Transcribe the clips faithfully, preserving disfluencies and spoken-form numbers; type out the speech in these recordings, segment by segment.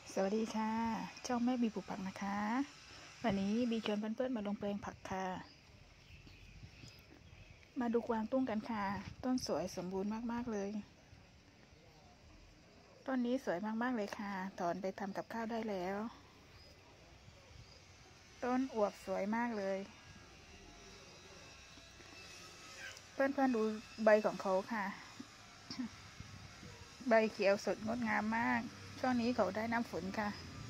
สวัสดีค่ะช่องแม่บีปลูกผักนะคะวันนี้บีชวนเพื่อนๆมาลงแปลงผักค่ะมาดูกวางตุ้งกันค่ะต้นสวยสมบูรณ์มากๆเลยต้นนี้สวยมากๆเลยค่ะถอนไปทำกับข้าวได้แล้วต้นอวบสวยมากเลยเพื่อนๆดูใบของเขาค่ะใบเขียวสดงดงามมากช่วงนี้เขาได้น้ำฝนค่ะ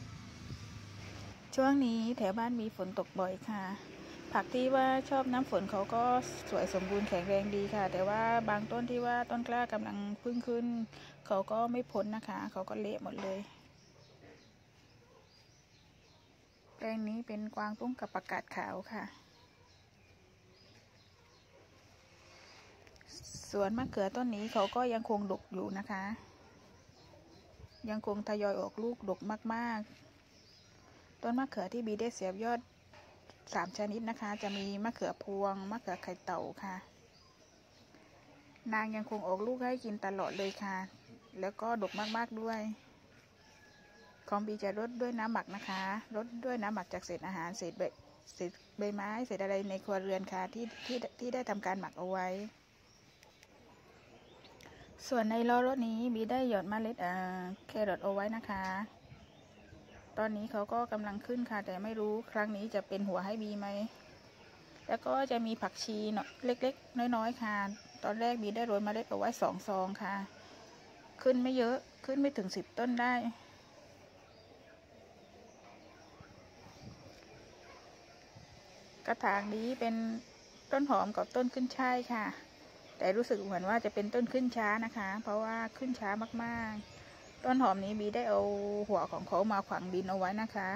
ช่วงนี้แถวบ้านมีฝนตกบ่อยค่ะผักที่ว่าชอบน้ำฝนเขาก็สวยสมบูรณ์แข็งแรงดีค่ะแต่ว่าบางต้นที่ว่าต้นกล้ากำลังพึ่งขึ้นเขาก็ไม่พ้นนะคะเขาก็เละหมดเลยแปลงนี้เป็นกวางตุ้งกับผักกาดขาวค่ะสวนมะเขือต้นนี้เขาก็ยังคงดกอยู่นะคะยังคงทยอยออกลูกดกมากๆต้นมะเขือที่บีได้เสียบยอดสามชนิดนะคะจะมีมะเขือพวงมะเขือไข่เต่าค่ะนางยังคงออกลูกให้กินตลอดเลยค่ะแล้วก็ดกมากๆด้วยของบีจะรดด้วยน้ำหมักนะคะรดด้วยน้ำหมักจากเศษอาหารเศษใบเศษใบไม้เศษอะไรในครัวเรือนค่ะที่ที่ที่ได้ทำการหมักเอาไว้ส่วนในล้อรถนี้บีได้หยอดเมล็ดแครอทเอาไว้นะคะตอนนี้เขาก็กำลังขึ้นค่ะแต่ไม่รู้ครั้งนี้จะเป็นหัวให้บีไหมแล้วก็จะมีผักชีเนาะเล็กๆน้อยๆค่ะตอนแรกบีได้โรยเมล็ดเอาไว้สองซองค่ะขึ้นไม่เยอะขึ้นไม่ถึงสิบต้นได้กระถางนี้เป็นต้นหอมกับต้นขึ้นช่ายค่ะแต่รู้สึกเหมือนว่าจะเป็นต้นขึ้นช้านะคะเพราะว่าขึ้นช้ามากๆต้นหอมนี้บีได้เอาหัวของเขามาขวางดินเอาไว้นะคะ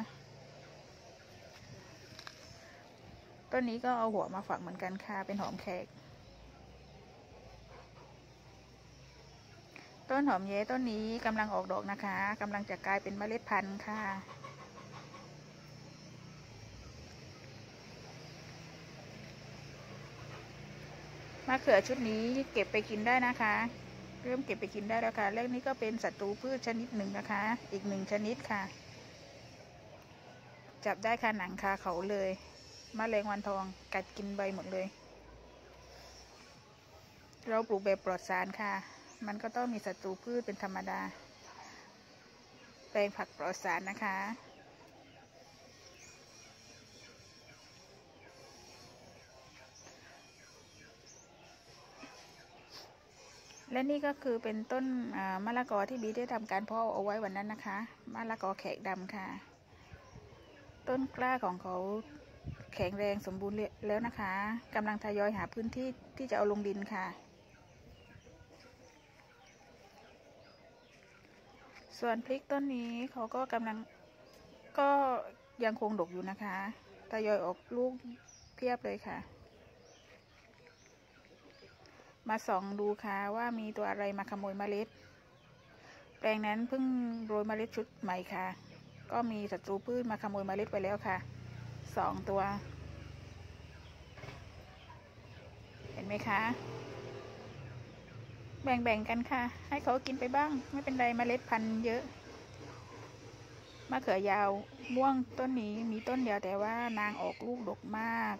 ต้นนี้ก็เอาหัวมาฝังเหมือนกันค่ะเป็นหอมแขกต้นหอมเย้ต้นนี้กำลังออกดอกนะคะกำลังจะกลายเป็นเมล็ดพันธุ์ค่ะมะเขือชุดนี้เก็บไปกินได้นะคะเริ่มเก็บไปกินได้แล้วค่ะแรกนี้ก็เป็นศัตรูพืชชนิดหนึ่งนะคะอีกหนึ่งชนิดค่ะจับได้ค่ะหนังคาเขาเลยมแมลงวันทองกัดกินใบหมดเลยเราปลูกแบบปลอดสารค่ะมันก็ต้องมีศัตรูพืชเป็นธรรมดาแปลงผักปลอดสารนะคะและนี่ก็คือเป็นต้นมะละกอที่บีได้ทำการเพาะเอาไว้วันนั้นนะคะมะละกอแขกดำค่ะต้นกล้าของเขาแข็งแรงสมบูรณ์แล้วนะคะกำลังทยอยหาพื้นที่ที่จะเอาลงดินค่ะส่วนพริกต้นนี้เขาก็กำลังก็ยังคงดกอยู่นะคะทยอยออกลูกเพียบเลยค่ะมาส่องดูค่ะว่ามีตัวอะไรมาขโมยเมล็ดแปลงนั้นเพิ่งโรยเมล็ดชุดใหม่ค่ะก็มีศัตรูพืชมาขโมยเมล็ดไปแล้วค่ะสองตัวเห็นไหมคะแบ่งๆกันค่ะให้เขากินไปบ้างไม่เป็นไรเมล็ดพันธุ์เยอะมะเขือยาวม่วงต้นนี้มีต้นเดียวแต่ว่านางออกลูกดกมาก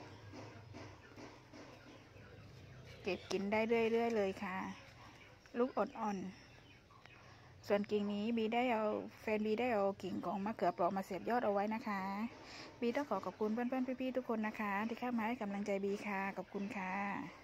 เก็บกินได้เรื่อยๆเลยค่ะลูกอ่อนๆส่วนกิ่งนี้บีได้เอาแฟนบีได้เอากิ่งของมะเขือเปราะมาเสียบยอดเอาไว้นะคะบีต้องขอขอบคุณเพื่อนๆพี่ๆทุกคนนะคะที่เข้ามาให้กำลังใจบีค่ะขอบคุณค่ะ